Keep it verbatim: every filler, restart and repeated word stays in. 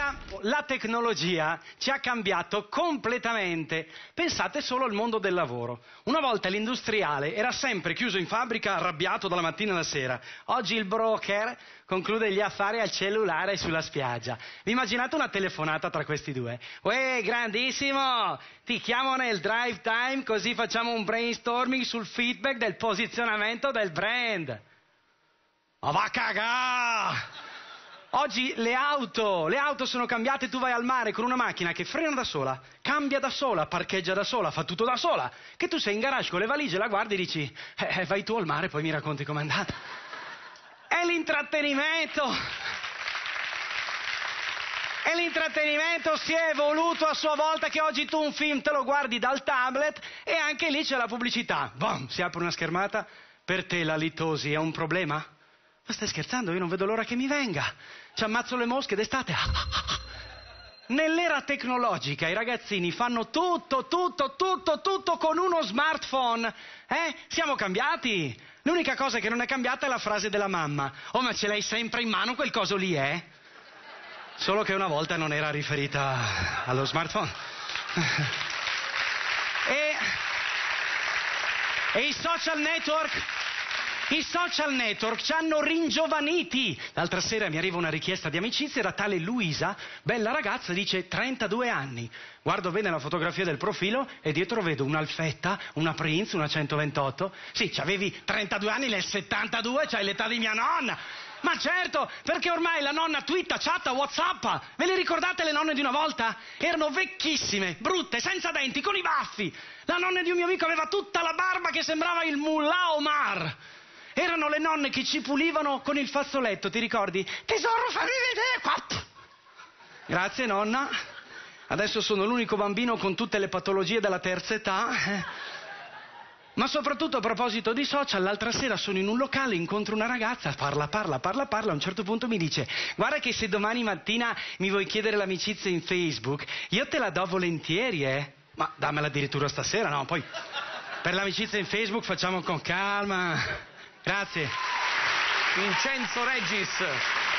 Allora, la tecnologia ci ha cambiato completamente. Pensate solo al mondo del lavoro. Una volta l'industriale era sempre chiuso in fabbrica, arrabbiato dalla mattina alla sera. Oggi il broker conclude gli affari al cellulare sulla spiaggia. Vi immaginate una telefonata tra questi due? Uè, grandissimo! Ti chiamo nel drive time così facciamo un brainstorming sul feedback del posizionamento del brand. Ma va a cagà! Oggi le auto, le auto sono cambiate, tu vai al mare con una macchina che frena da sola, cambia da sola, parcheggia da sola, fa tutto da sola, che tu sei in garage con le valigie, la guardi e dici, eh, vai tu al mare, poi mi racconti com'è andata. È l'intrattenimento! E l'intrattenimento si è evoluto a sua volta che oggi tu un film te lo guardi dal tablet e anche lì c'è la pubblicità. Boom, si apre una schermata, per te la litosi è un problema? Ma stai scherzando? Io non vedo l'ora che mi venga. Ci ammazzo le mosche d'estate. Nell'era tecnologica i ragazzini fanno tutto, tutto, tutto, tutto con uno smartphone. Eh? Siamo cambiati. L'unica cosa che non è cambiata è la frase della mamma. Oh, ma ce l'hai sempre in mano quel coso lì, eh? Solo che una volta non era riferita allo smartphone. E, e i social network... I social network ci hanno ringiovaniti. L'altra sera mi arriva una richiesta di amicizia, era tale Luisa, bella ragazza, dice trentadue anni. Guardo bene la fotografia del profilo e dietro vedo un'Alfetta, una Prince, una centoventotto. Sì, c'avevi trentadue anni nel settantadue, c'hai l'età di mia nonna. Ma certo, perché ormai la nonna twitta, chatta, whatsappa. Ve le ricordate le nonne di una volta? Erano vecchissime, brutte, senza denti, con i baffi. La nonna di un mio amico aveva tutta la barba che sembrava il Mullah Omar. Erano le nonne che ci pulivano con il fazzoletto, ti ricordi? Tesoro, fammi vedere qua. Grazie, nonna. Adesso sono l'unico bambino con tutte le patologie della terza età. Ma soprattutto a proposito di social, l'altra sera sono in un locale, incontro una ragazza, parla, parla, parla, parla, a un certo punto mi dice guarda che se domani mattina mi vuoi chiedere l'amicizia in Facebook, io te la do volentieri, eh? Ma dammela addirittura stasera, no? Poi per l'amicizia in Facebook facciamo con calma. Grazie. Vincenzo Regis.